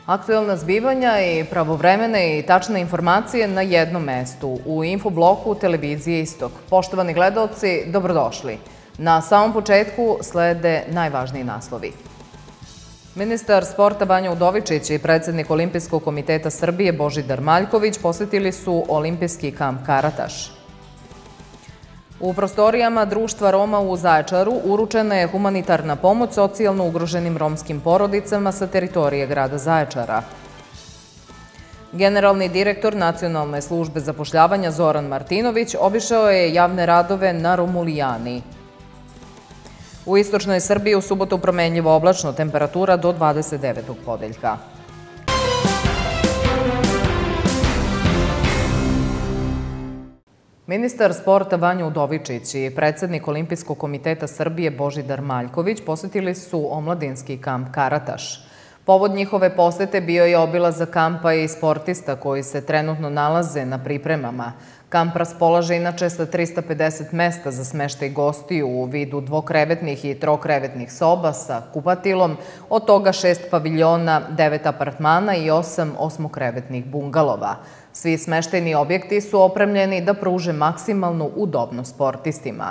Aktuelna zbivanja i pravovremene i tačne informacije na jednom mestu u infobloku televizije Istok. Poštovani gledaoci, dobrodošli. Na samom početku slede najvažniji naslovi. Ministar sporta Vanja Udovičić i predsednik Olimpijskog komiteta Srbije Božidar Maljković posetili su olimpijski kamp Karataš. U prostorijama Društva Roma u Zaječaru uručena je humanitarna pomoć socijalno ugroženim romskim porodicama sa teritorije grada Zaječara. Generalni direktor Nacionalne službe zapošljavanja Zoran Martinović obišao je javne radove na Romulijani. U istočnoj Srbiji u subotu promenljivo oblačno, temperatura do 29. podeljka. Ministar sporta Vanja Udovičić i predsednik Olimpijskog komiteta Srbije Božidar Maljković posetili su omladinski kamp Karataš. Povod njihove posete bio je obilazak kampa i sportista koji se trenutno nalaze na pripremama. Kamp raspolaže inače sa 350 mesta za smeštaj gostiju u vidu dvokrevetnih i trokrevetnih soba sa kupatilom, od toga 6 paviljona, 9 apartmana i 8 osmokrevetnih bungalova. Svi smeštajni objekti su opremljeni da pruže maksimalnu udobnost sportistima.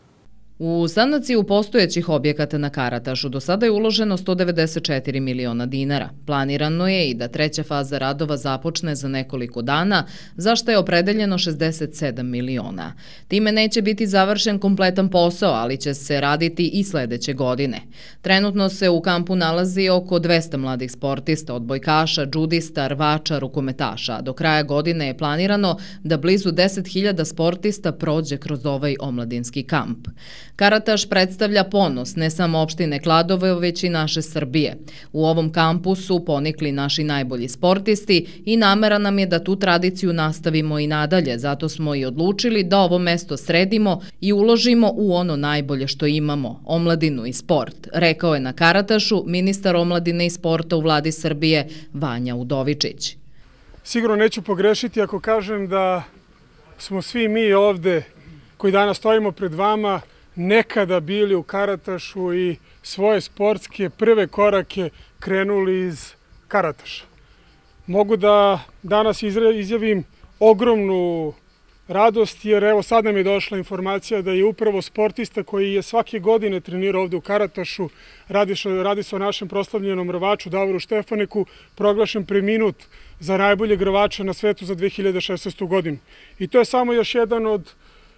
U sanaciju postojećih objekata na Karatašu do sada je uloženo 194 miliona dinara. Planirano je i da treća faza radova započne za nekoliko dana, za što je opredeljeno 67 miliona. Time neće biti završen kompletan posao, ali će se raditi i sledeće godine. Trenutno se u kampu nalazi oko 200 mladih sportista, odbojkaša, džudista, rvača, rukometaša. Do kraja godine je planirano da blizu 10.000 sportista prođe kroz ovaj omladinski kamp. Karataš predstavlja ponos ne samo opštine Kladovo, već i naše Srbije. U ovom kampu su ponikli naši najbolji sportisti i namera nam je da tu tradiciju nastavimo i nadalje, zato smo i odlučili da ovo mesto sredimo i uložimo u ono najbolje što imamo, omladinu i sport, rekao je na Karatašu ministar omladine i sporta u vladi Srbije Vanja Udovičić. Sigurno neću pogrešiti ako kažem da smo svi mi ovde koji danas stojimo pred vama nekada bili u Karatašu i svoje sportske prve korake krenuli iz Karataša. Mogu da danas izjavim ogromnu radost jer evo sad nam je došla informacija da je upravo sportista koji je svake godine trenirao ovde u Karatašu, radi se o našem proslavljenom rvaču Davoru Štefaneku, proglašen preminut za najboljeg rvača na svetu za 2016. godinu. I to je samo još jedan od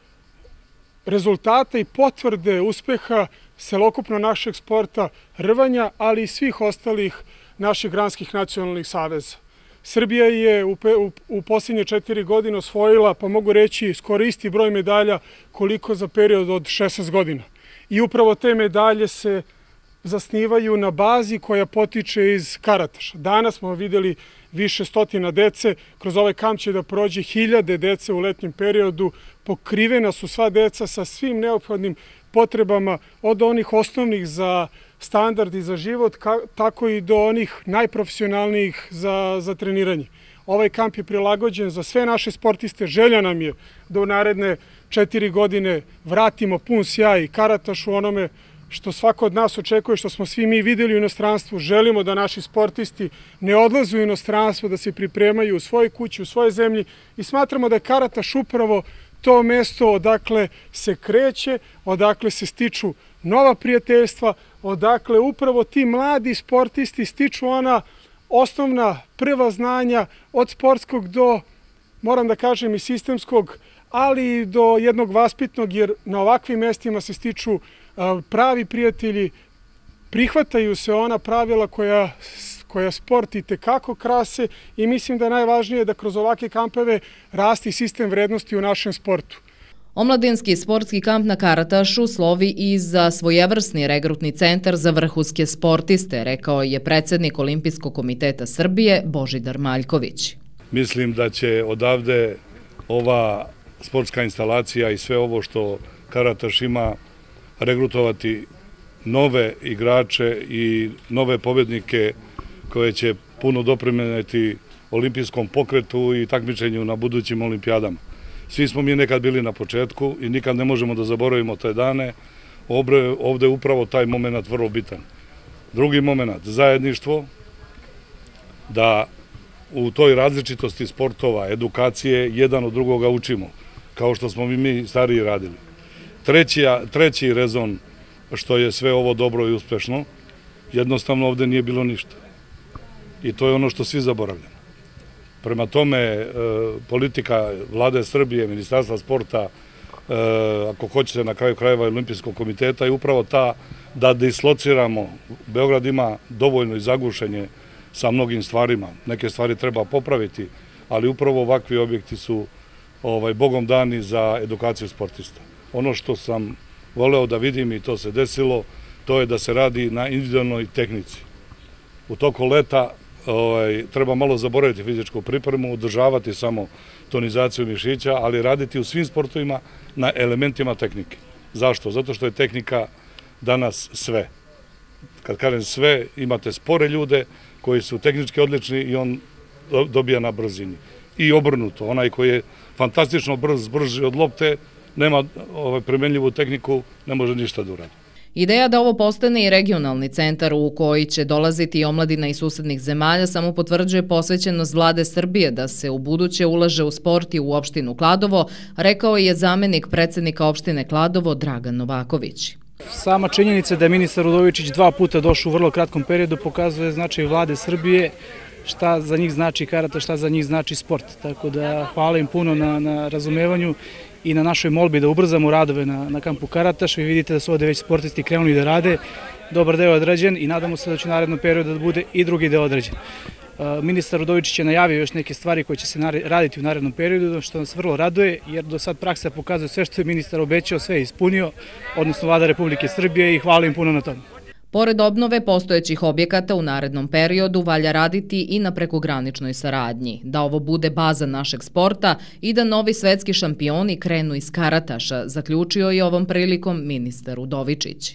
rezultata i potvrde uspeha celokupno našeg sporta rvanja, ali i svih ostalih naših granskih nacionalnih saveza. Srbija je u posljednje 4 godine osvojila, pa mogu reći, skoro isti broj medalja koliko za period od 16 godina. I upravo te medalje se zasnivaju na bazi koja potiče iz Karataša. Danas smo videli više stotina dece, kroz ovaj kamp će da prođe 1000 dece u letnjem periodu, pokrivena su sva deca sa svim neophodnim potrebama, od onih osnovnih za standard i za život, tako i do onih najprofesionalnijih za treniranje. Ovaj kamp je prilagođen za sve naše sportiste, želja nam je da u naredne 4 godine vratimo pun sjaj Karatašu, onome što svako od nas očekuje, što smo svi mi videli u inostranstvu. Želimo da naši sportisti ne odlaze u inostranstvo, da se pripremaju u svojoj kući, u svojoj zemlji i smatramo da je Karataš upravo to mesto odakle se kreće, odakle se stiču nova prijateljstva, odakle upravo ti mladi sportisti stiču ona osnovna prva znanja od sportskog do, moram da kažem, i sistemskog, ali i do jednog vaspitnog, jer na ovakvim mestima se stiču pravi prijatelji, prihvataju se ona pravila koja sport i tekako krase i mislim da je najvažnije da kroz ovakve kampeve rasti sistem vrednosti u našem sportu. Omladinski sportski kamp na Karatašu slovi i za svojevrsni regrutni centar za vrhunske sportiste, rekao je predsednik Olimpijskog komiteta Srbije Božidar Maljković. Mislim da će odavde ova sportska instalacija i sve ovo što Karataš ima regrutovati nove igrače i nove pobednike koje će puno doprineti olimpijskom pokretu i takmičenju na budućim olimpijadama. Svi smo mi nekad bili na početku i nikad ne možemo da zaboravimo te dane. Ovde je upravo taj moment vrlo bitan. Drugi moment, zajedništvo, da u toj različitosti sportova, edukacije, jedan od drugoga učimo, kao što smo mi stariji radili. Treći rezon što je sve ovo dobro i uspešno, jednostavno ovde nije bilo ništa. I to je ono što svi zaboravljamo. Prema tome, politika Vlade Srbije, Ministarstva sporta, ako hoćete na kraju krajeva Olimpijskog komiteta, je upravo ta da dislociramo. Beograd ima dovoljno i zagušenje sa mnogim stvarima. Neke stvari treba popraviti, ali upravo ovakvi objekti su bogom dani za edukaciju sportista. Ono što sam voleo da vidim i to se desilo, to je da se radi na individualnoj tehnici. U toku leta treba malo zaboraviti fizičku pripremu, održavati samo tonizaciju mišića, ali raditi u svim sportovima na elementima tehnike. Zašto? Zato što je tehnika danas sve. Kad kažem sve, imate spore ljude koji su tehnički odlični i on dobija na brzini. I obrnuto, onaj koji je fantastično brži od lopte, nema primenljivu tehniku, ne može ništa da uradi. Ideja da ovo postane i regionalni centar u koji će dolaziti i omladina iz susednih zemalja samo potvrđuje posvećenost Vlade Srbije da se u buduće ulaže u sport i u opštinu Kladovo, rekao je zamenik predsednika opštine Kladovo Dragan Novaković. Sama činjenica da je ministar Udovičić 2 puta došao u vrlo kratkom periodu pokazuje značaj Vlade Srbije, šta za njih znači karata, šta za njih znači sport. Tako da hvala im puno na razumevanju i na našoj molbi da ubrzamo radove na kampu Karataš. Vi vidite da su ovde već sportisti krenuli da rade, dobar deo je odrađen i nadamo se da će u narednom periodu da bude i drugi deo odrađen. Ministar Udovičić je najavio još neke stvari koje će se raditi u narednom periodu, što nas vrlo raduje, jer do sad praksa pokazuje sve što je ministar obećao, sve je ispunio, odnosno Vlada Republike Srbije, i hvala im puno na tome. Pored obnove postojećih objekata u narednom periodu valja raditi i na prekograničnoj saradnji, da ovo bude baza našeg sporta i da novi svetski šampioni krenu iz Karataša, zaključio je ovom prilikom ministar Udovičić.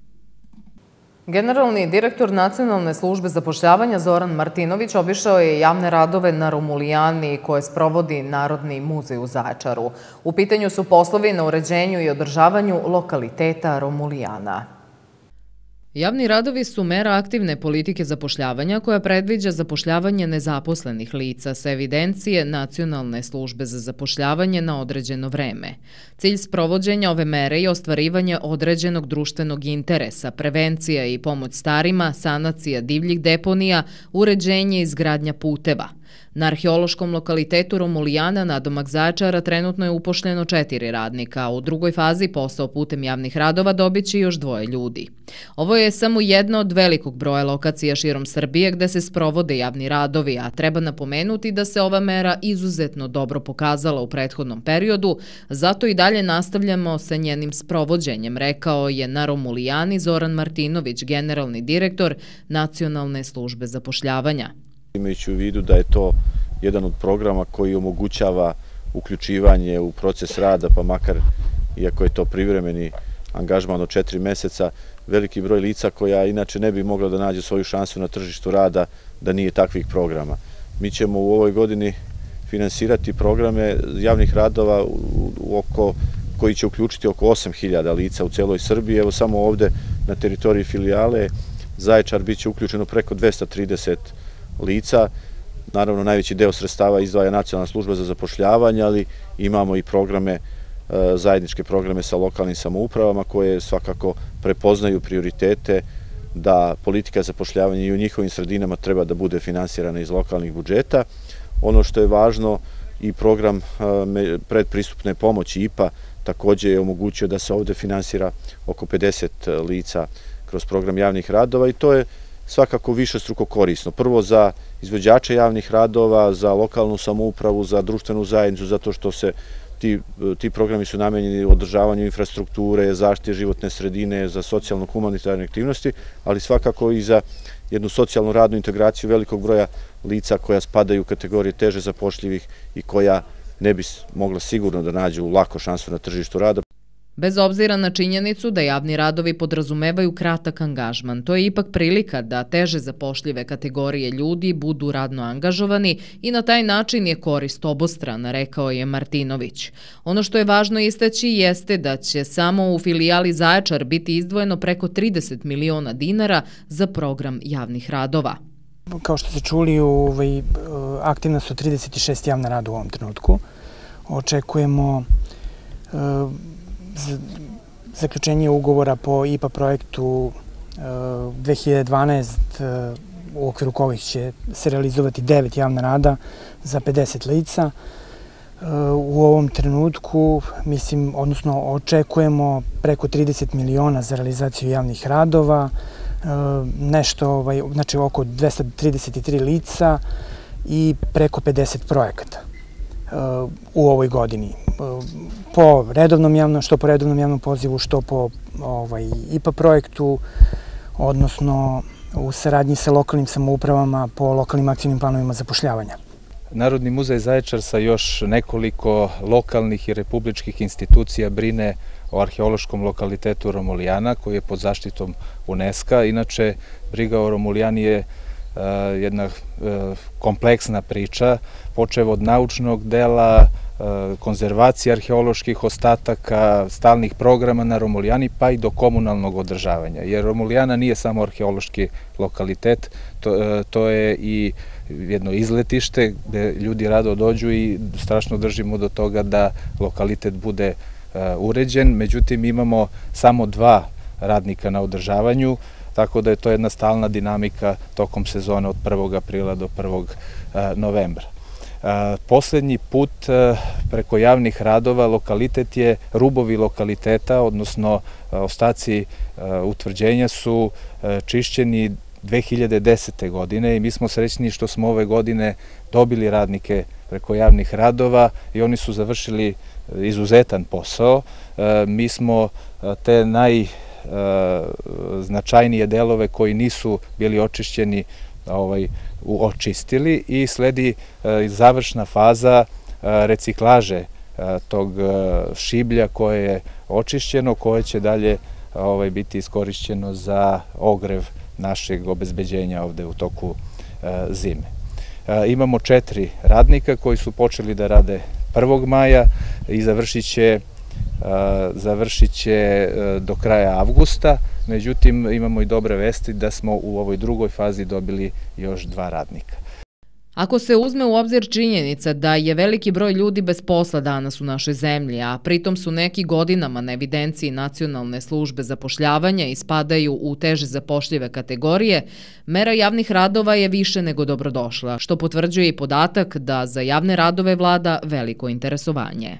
Generalni direktor Nacionalne službe zapošljavanja Zoran Martinović obišao je javne radove na Romulijani koje sprovodi Narodni muzej u Zaječaru. U pitanju su poslovi na uređenju i održavanju lokaliteta Romulijana. Javni radovi su mera aktivne politike zapošljavanja koja predviđa zapošljavanje nezaposlenih lica sa evidencije Nacionalne službe za zapošljavanje na određeno vreme. Cilj sprovođenja ove mere je ostvarivanje određenog društvenog interesa, prevencija i pomoć starima, sanacija divljih deponija, uređenje i izgradnja puteva. Na arheološkom lokalitetu Romulijana nadomak Zaječara trenutno je upošljeno 4 radnika, a u drugoj fazi posao putem javnih radova dobiće još 2 ljudi. Ovo je samo jedna od velikog broja lokacija širom Srbije gde se sprovode javni radovi, a treba napomenuti da se ova mera izuzetno dobro pokazala u prethodnom periodu, zato i dalje nastavljamo sa njenim sprovođenjem, rekao je na Romulijani Zoran Martinović, generalni direktor Nacionalne službe zapošljavanja. Imajući u vidu da je to jedan od programa koji omogućava uključivanje u proces rada, pa makar, iako je to privremeni angažman od 4 meseca, veliki broj lica koja inače ne bi mogla da nađe svoju šansu na tržištu rada da nije takvih programa. Mi ćemo u ovoj godini finansirati programe javnih radova koji će uključiti oko 8.000 lica u celoj Srbiji. Evo samo ovde na teritoriji filijale Zaječar biće uključeno preko 230 lica. Naravno, najveći deo sredstava izdvaja Nacionalna služba za zapošljavanje, ali imamo i programe, zajedničke programe sa lokalnim samoupravama koje svakako prepoznaju prioritete da politika zapošljavanja i u njihovim sredinama treba da bude finansirana iz lokalnih budžeta. Ono što je važno, i program predpristupne pomoći IPA takođe je omogućio da se ovde finansira oko 50 lica kroz program javnih radova i to je svakako višestruko korisno. Prvo za izvođače javnih radova, za lokalnu samoupravu, za društvenu zajednicu, zato što se ti programi su namenjeni održavanju infrastrukture, zaštite životne sredine, za socijalno-humanitarne aktivnosti, ali svakako i za jednu socijalnu radnu integraciju velikog broja lica koja spadaju u kategorije teže zapošljivih i koja ne bi mogla sigurno da nađu lako šansu na tržištu rada. Bez obzira na činjenicu da javni radovi podrazumevaju kratak angažman, to je ipak prilika da teže zapošljive kategorije ljudi budu radno angažovani i na taj način je korist obostrana, rekao je Martinović. Ono što je važno istaći jeste da će samo u filijali Zaječar biti izdvojeno preko 30 miliona dinara za program javnih radova. Kao što ste čuli, aktivna su 36 javna rada u ovom trenutku. Očekujemo zaključenje ugovora po IPA projektu 2012, u okviru kojih će se realizovati 9 javna rada za 50 lica. U ovom trenutku, odnosno očekujemo preko 30 miliona za realizaciju javnih radova, znači oko 233 lica i preko 50 projekata u ovoj godini. Što po redovnom javnom pozivu, što po IPA projektu, odnosno u saradnji sa lokalnim samoupravama po lokalnim akcijnim planovima zapošljavanja. Narodni muzej Zaječar sa još nekoliko lokalnih i republičkih institucija brine o arheološkom lokalitetu Romulijana, koji je pod zaštitom UNESCO-a. Inače, briga o Romulijani je jedna kompleksna priča, počev od naučnog dela, konzervacije arheoloških ostataka, stalnih programa na Romulijani, pa i do komunalnog održavanja. Jer Romulijana nije samo arheološki lokalitet, to je i jedno izletište gde ljudi rado dođu i strašno držimo do toga da lokalitet bude uređen. Međutim, imamo samo 2 radnika na održavanju, tako da je to jedna stalna dinamika tokom sezone od 1. aprila do 1. novembra. Poslednji put preko javnih radova lokalitet je, rubovi lokaliteta, odnosno ostaci utvrđenja su čišćeni 2010. godine i mi smo srećni što smo ove godine dobili radnike preko javnih radova i oni su završili izuzetan posao. Mi smo te najznačajnije delove koji nisu bili očišćeni očistili i sledi završna faza reciklaže tog šiblja koje je očišćeno, koje će dalje biti iskorišćeno za ogrev našeg obezbeđenja ovde u toku zime. Imamo 4 radnika koji su počeli da rade 1. maja i završit će do kraja avgusta. Međutim, imamo i dobre vesti da smo u ovoj drugoj fazi dobili još 2 radnika. Ako se uzme u obzir činjenica da je veliki broj ljudi bez posla danas u našoj zemlji, a pritom su neki godinama na evidenciji Nacionalne službe zapošljavanja i spadaju u teže zapošljive kategorije, mera javnih radova je više nego dobrodošla, što potvrđuje i podatak da za javne radove vlada veliko interesovanje.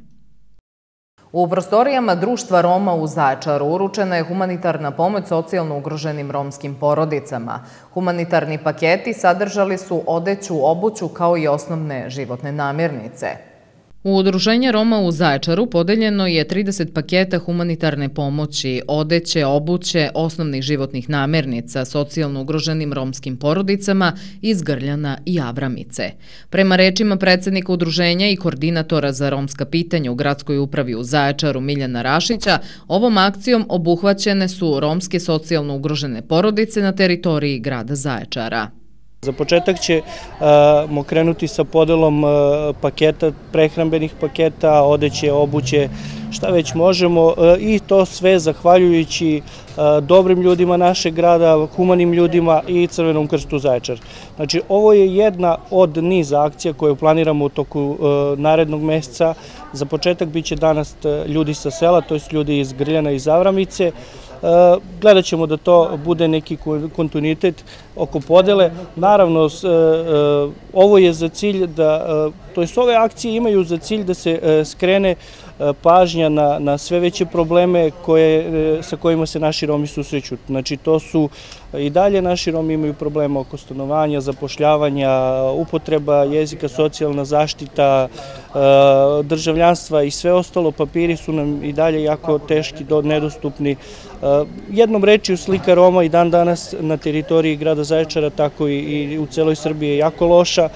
U prostorijama Društva Roma u Zaječaru uručena je humanitarna pomoć socijalno ugroženim romskim porodicama. Humanitarni paketi sadržali su odeću, obuću kao i osnovne životne namirnice. U Udruženje Roma u Zaječaru podeljeno je 30 paketa humanitarne pomoći, odeće, obuće, osnovnih životnih namirnica socijalno ugroženim romskim porodicama iz Grljana i Avramice. Prema rečima predsednika udruženja i koordinatora za romska pitanja u gradskoj upravi u Zaječaru Miljana Rašića, ovom akcijom obuhvaćene su romske socijalno ugrožene porodice na teritoriji grada Zaječara. Za početak ćemo krenuti sa podelom paketa, prehrambenih paketa, odeće, obuće, šta već možemo i to sve zahvaljujući dobrim ljudima našeg grada, humanim ljudima i Crvenom krstu Zaječar. Znači, ovo je jedna od niza akcija koje planiramo u toku narednog meseca. Za početak biće danas ljudi sa sela, to je ljudi iz Grljana i iz Avramice. Gledat ćemo da to bude neki kontinuitet oko podele. Naravno, ovo je za cilj ove akcije imaju za cilj da se skrene pažnja na sve veće probleme sa kojima se naši Romi susreću. Znači, to su i dalje naši Romi imaju problema oko stanovanja, zapošljavanja, upotreba jezika, socijalna zaštita, državljanstva i sve ostalo. Papiri su nam i dalje jako teški, nedostupni. Jednom rečju, slika Roma i dan danas na teritoriji grada Zaječara, tako i u celoj Srbiji je jako loša.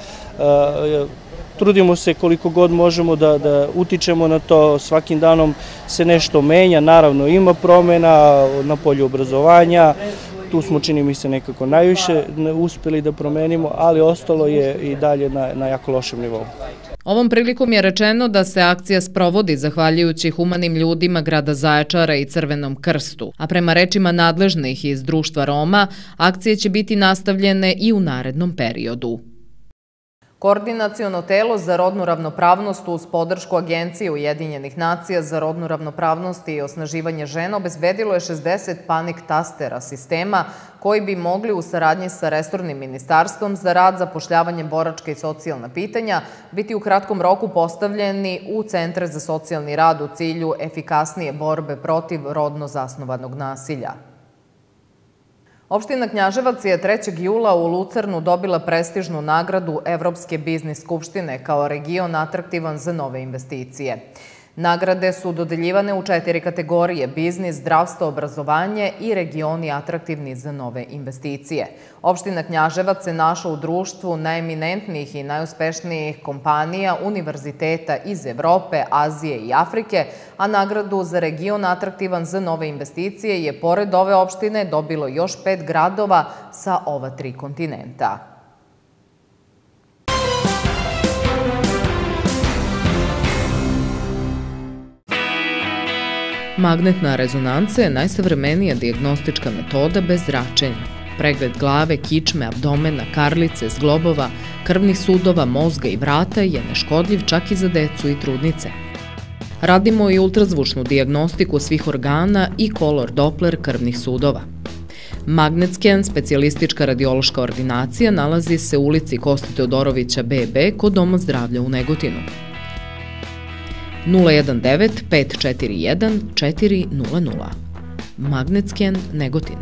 Trudimo se koliko god možemo da utičemo na to, svakim danom se nešto menja, naravno ima promena na polju obrazovanja, tu smo, čini mi se, nekako najviše uspeli da promenimo, ali ostalo je i dalje na jako lošem nivou. Ovom prilikom je rečeno da se akcija sprovodi zahvaljujući humanim ljudima grada Zaječara i Crvenom krstu, a prema rečima nadležnih iz Društva Roma, akcije će biti nastavljene i u narednom periodu. Koordinaciono telo za rodnu ravnopravnost uz podršku Agencije Ujedinjenih nacija za rodnu ravnopravnost i osnaživanje žena obezbedilo je 60 panik tastera sistema koji bi mogli u saradnji sa resornim ministarstvom za rad, zapošljavanje, boračka i socijalna pitanja biti u kratkom roku postavljeni u centre za socijalni rad u cilju efikasnije borbe protiv rodno zasnovanog nasilja. Opština Knjaževac je 3. jula u Lucernu dobila prestižnu nagradu Evropske biznis skupštine kao region atraktivan za nove investicije. Nagrade su dodeljivane u 4 kategorije: biznis, zdravstvo, obrazovanje i regioni atraktivni za nove investicije. Opština Knjaževac se našla u društvu najeminentnijih i najuspešnijih kompanija, univerziteta iz Evrope, Azije i Afrike, a nagradu za region atraktivan za nove investicije je pored ove opštine dobilo još 5 gradova sa ova 3 kontinenta. Magnetna rezonanca je najsavremenija dijagnostička metoda bez zračenja. Pregled glave, kičme, abdomena, karlice, zglobova, krvnih sudova, mozga i vrata je neškodljiv čak i za decu i trudnice. Radimo i ultrazvučnu dijagnostiku svih organa i kolor Doppler krvnih sudova. Magnetscan, specijalistička radiološka ordinacija, nalazi se u ulici Koste Teodorovića BB kod Doma zdravlja u Negotinu. 019 541 400. Magnetscan Negotin.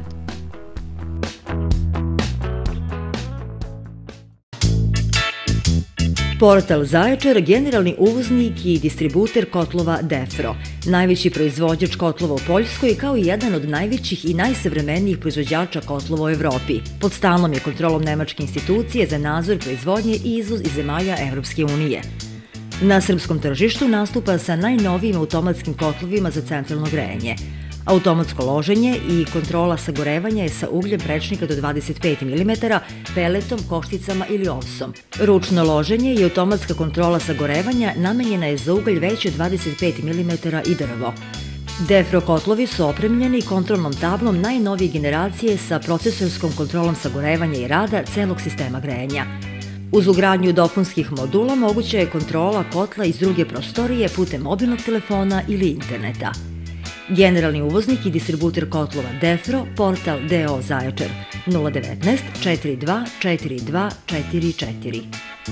Portal Zaječar, generalni uvoznik i distributer kotlova Defro, najveći proizvođač kotlova u Poljskoj kao i jedan od najvećih i najsavremenijih proizvođača kotlova u Evropi. Pod stalnom je kontrolom nemačke institucije za nadzor proizvodnje i izvoz iz zemalja Evropske unije. Na srpskom tržištu nastupa sa najnovijim automatskim kotlovima za centralno grejanje. Automatsko loženje i kontrola sagorevanja je sa ugljem prečnika do 25 mm, peletom, košticama ili ovsom. Ručno loženje i automatska kontrola sagorevanja namenjena je za ugalj veći od 25 mm i drvo. Defro kotlovi su opremljeni kontrolnom tablom najnovije generacije sa procesorskom kontrolom sagorevanja i rada celog sistema grejanja. Uz ugradnju dopunskih modula moguća je kontrola kotla iz druge prostorije putem mobilnog telefona ili interneta. Generalni uvoznik i distributer kotlova Defro, portal DO Zaječar, 019 42 42 44.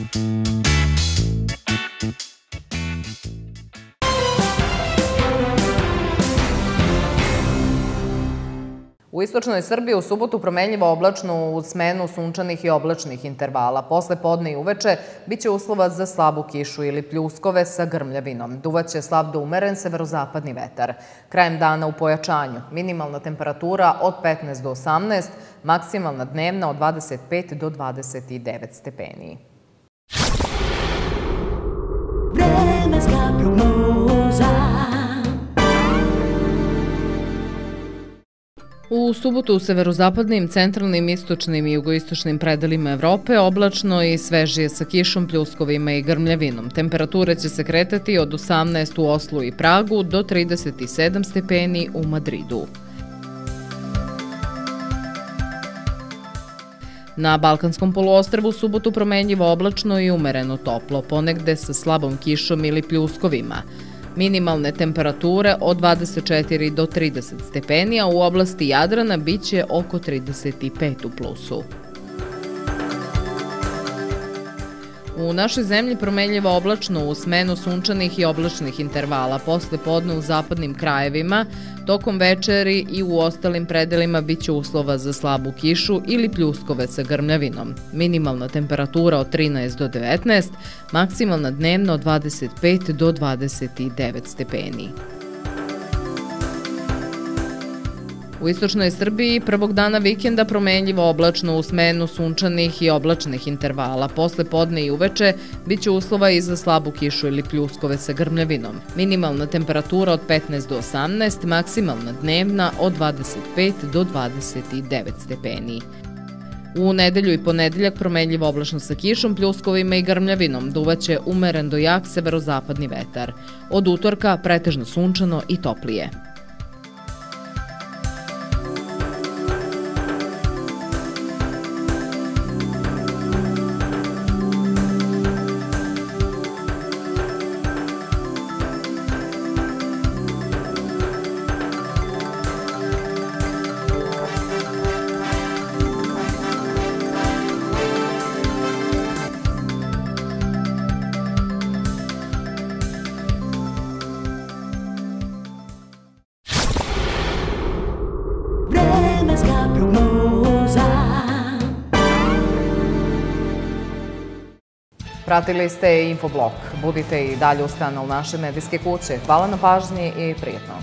U istočnoj Srbiji u subotu promenljivo oblačno uz smenu sunčanih i oblačnih intervala. Posle podne i uveče biće uslova za slabu kišu ili pljuskove sa grmljavinom. Duvaće slab do umeren severozapadni vetar. Krajem dana u pojačanju. Minimalna temperatura od 15 do 18, maksimalna dnevna od 25 do 29 stepeni. Vremenska prognoza. U subotu u severozapadnim, centralnim, istočnim i jugoistočnim predelima Evrope oblačno i svežije sa kišom, pljuskovima i grmljavinom. Temperature će se kretati od 18 u Oslu i Pragu do 37 stepeni u Madridu. Na Balkanskom poluostrvu u subotu promenljivo oblačno i umereno toplo, ponegde sa slabom kišom ili pljuskovima. Minimalne temperature od 24 do 30 stepeni, a u oblasti Jadrana biće oko 35 u plusu. U našoj zemlji promenljivo oblačno u smenu sunčanih i oblačnih intervala. Posle podne u zapadnim krajevima, tokom večeri i u ostalim predelima biće uslova za slabu kišu ili pljuskove sa grmljavinom. Minimalna temperatura od 13 do 19, maksimalna dnevna od 25 do 29 stepeni. U istočnoj Srbiji prvog dana vikenda promenljivo oblačno u smenu sunčanih i oblačnih intervala. Posle podne i uveče biće uslova i za slabu kišu ili pljuskove sa grmljavinom. Minimalna temperatura od 15 do 18, maksimalna dnevna od 25 do 29 stepeni. U nedelju i ponedeljak promenljivo oblačno sa kišom, pljuskovima i grmljavinom, duvaće umeren do jak severozapadni vetar. Od utorka pretežno sunčano i toplije. Vremenska prognoza. Pratili ste Infoblok. Budite i dalje uz kanal naše medijske kuće. Hvala na pažnji i prijetno.